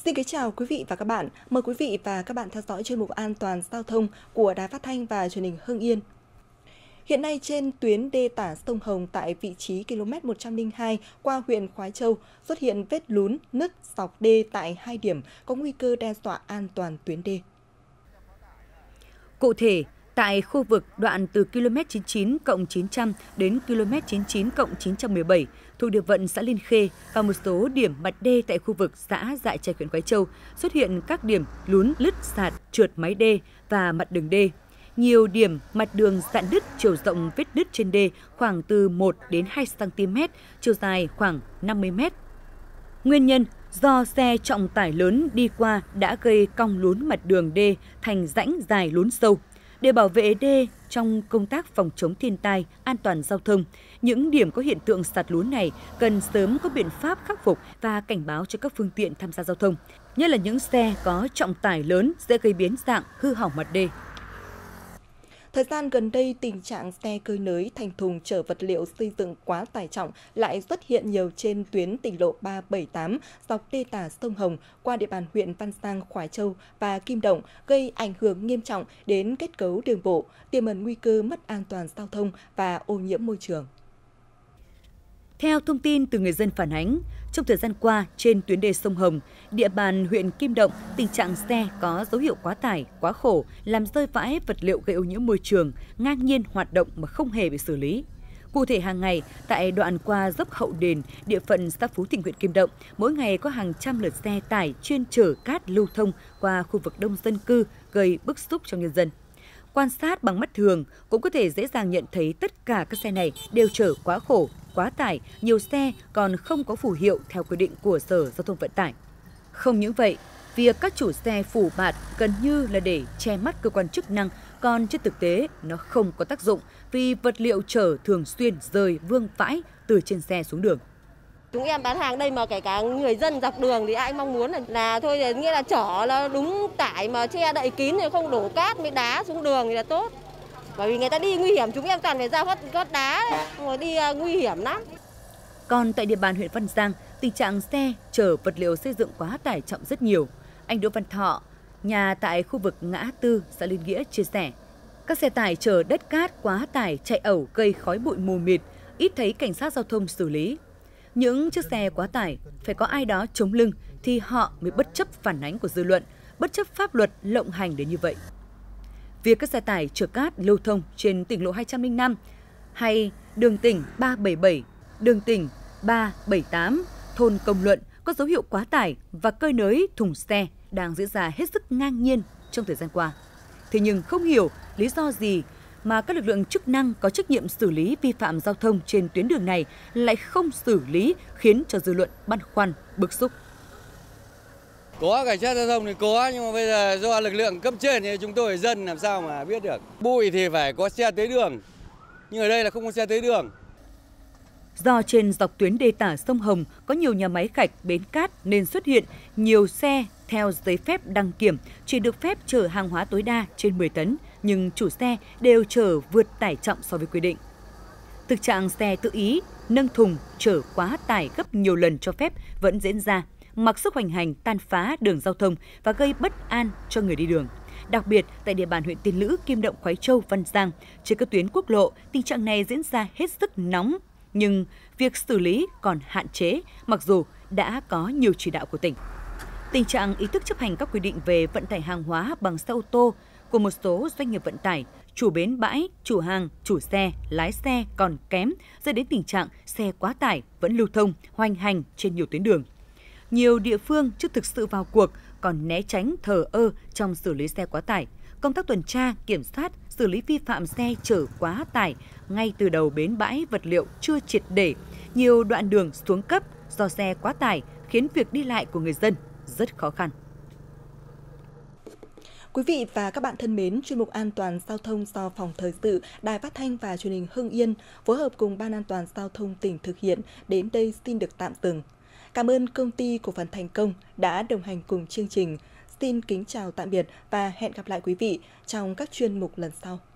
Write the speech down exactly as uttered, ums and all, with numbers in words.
Xin kính chào quý vị và các bạn. Mời quý vị và các bạn theo dõi chuyên mục An toàn giao thông của Đài Phát thanh và Truyền hình Hưng Yên. Hiện nay trên tuyến đê tả sông Hồng tại vị trí ki lô mét một trăm lẻ hai qua huyện Khoái Châu xuất hiện vết lún, nứt dọc đê tại hai điểm có nguy cơ đe dọa an toàn tuyến đê. Cụ thể, tại khu vực đoạn từ ki lô mét chín mươi chín cộng chín trăm đến ki lô mét chín mươi chín cộng chín trăm mười bảy thuộc địa phận xã Liên Khê và một số điểm mặt đê tại khu vực xã Dại Trạch huyện Khoái Châu xuất hiện các điểm lún lứt sạt trượt mái đê và mặt đường đê. Nhiều điểm mặt đường dạn nứt, chiều rộng vết nứt trên đê khoảng từ một đến hai xăng ti mét, chiều dài khoảng năm mươi mét. Nguyên nhân do xe trọng tải lớn đi qua đã gây cong lún mặt đường đê thành rãnh dài lún sâu. Để bảo vệ đê trong công tác phòng chống thiên tai, an toàn giao thông, những điểm có hiện tượng sạt lún này cần sớm có biện pháp khắc phục và cảnh báo cho các phương tiện tham gia giao thông, nhất là những xe có trọng tải lớn dễ gây biến dạng, hư hỏng mặt đê. Thời gian gần đây, tình trạng xe cơi nới thành thùng chở vật liệu xây dựng quá tải trọng lại xuất hiện nhiều trên tuyến tỉnh lộ ba bảy tám dọc đê tả sông Hồng qua địa bàn huyện Văn Giang, Khoái Châu và Kim Động, gây ảnh hưởng nghiêm trọng đến kết cấu đường bộ, tiềm ẩn nguy cơ mất an toàn giao thông và ô nhiễm môi trường. Theo thông tin từ người dân phản ánh, trong thời gian qua trên tuyến đê sông Hồng, địa bàn huyện Kim Động, tình trạng xe có dấu hiệu quá tải, quá khổ, làm rơi vãi vật liệu gây ô nhiễm môi trường, ngang nhiên hoạt động mà không hề bị xử lý. Cụ thể hàng ngày, tại đoạn qua dốc Hậu Đền, địa phận xã Phú Thịnh huyện Kim Động, mỗi ngày có hàng trăm lượt xe tải chuyên chở cát lưu thông qua khu vực đông dân cư, gây bức xúc cho nhân dân. Quan sát bằng mắt thường cũng có thể dễ dàng nhận thấy tất cả các xe này đều chở quá khổ, quá tải, nhiều xe còn không có phù hiệu theo quy định của Sở Giao thông Vận tải. Không những vậy, việc các chủ xe phủ bạt gần như là để che mắt cơ quan chức năng, còn trên thực tế nó không có tác dụng vì vật liệu chở thường xuyên rơi vương vãi từ trên xe xuống đường. Chúng em bán hàng đây mà kể cả người dân dọc đường thì ai mong muốn là, là thôi là nghĩa là chở là đúng tải mà che đậy kín thì không đổ cát với đá xuống đường thì là tốt. Bởi vì người ta đi nguy hiểm, chúng em toàn phải ra hót, hót đá đấy, rồi đi uh, nguy hiểm lắm. Còn tại địa bàn huyện Văn Giang, tình trạng xe chở vật liệu xây dựng quá tải trọng rất nhiều. Anh Đỗ Văn Thọ, nhà tại khu vực ngã tư xã Liên Nghĩa chia sẻ, các xe tải chở đất cát quá tải chạy ẩu gây khói bụi mù mịt, ít thấy cảnh sát giao thông xử lý. Những chiếc xe quá tải phải có ai đó chống lưng thì họ mới bất chấp phản ánh của dư luận, bất chấp pháp luật lộng hành đến như vậy. Việc các xe tải chở cát lưu thông trên tỉnh lộ hai trăm lẻ năm hay đường tỉnh ba bảy bảy, đường tỉnh ba bảy tám, thôn Công Luận có dấu hiệu quá tải và cơi nới thùng xe đang diễn ra hết sức ngang nhiên trong thời gian qua. Thế nhưng không hiểu lý do gì mà các lực lượng chức năng có trách nhiệm xử lý vi phạm giao thông trên tuyến đường này lại không xử lý, khiến cho dư luận băn khoăn, bức xúc. Có cảnh sát giao thông thì có, nhưng mà bây giờ do lực lượng cấp trên thì chúng tôi dân làm sao mà biết được. Bụi thì phải có xe tới đường, nhưng ở đây là không có xe tới đường. Do trên dọc tuyến đê tả sông Hồng có nhiều nhà máy gạch, bến cát nên xuất hiện nhiều xe theo giấy phép đăng kiểm chỉ được phép chở hàng hóa tối đa trên mười tấn, nhưng chủ xe đều chở vượt tải trọng so với quy định. Thực trạng xe tự ý nâng thùng chở quá tải gấp nhiều lần cho phép vẫn diễn ra, mặc sức hoành hành tàn phá đường giao thông và gây bất an cho người đi đường. Đặc biệt tại địa bàn huyện Tiên Lữ, Kim Động, Khoái Châu, Văn Giang, trên các tuyến quốc lộ, tình trạng này diễn ra hết sức nóng, nhưng việc xử lý còn hạn chế mặc dù đã có nhiều chỉ đạo của tỉnh. Tình trạng ý thức chấp hành các quy định về vận tải hàng hóa bằng xe ô tô của một số doanh nghiệp vận tải, chủ bến bãi, chủ hàng, chủ xe, lái xe còn kém, dẫn đến tình trạng xe quá tải vẫn lưu thông, hoành hành trên nhiều tuyến đường. Nhiều địa phương chưa thực sự vào cuộc còn né tránh thờ ơ trong xử lý xe quá tải. Công tác tuần tra, kiểm soát, xử lý vi phạm xe chở quá tải ngay từ đầu bến bãi vật liệu chưa triệt để. Nhiều đoạn đường xuống cấp do xe quá tải khiến việc đi lại của người dân rất khó khăn. Quý vị và các bạn thân mến, chuyên mục An toàn giao thông do Phòng Thời sự, Đài Phát thanh và Truyền hình Hưng Yên phối hợp cùng Ban An toàn giao thông tỉnh thực hiện đến đây xin được tạm dừng. Cảm ơn Công ty Cổ phần Thành Công đã đồng hành cùng chương trình. Xin kính chào tạm biệt và hẹn gặp lại quý vị trong các chuyên mục lần sau.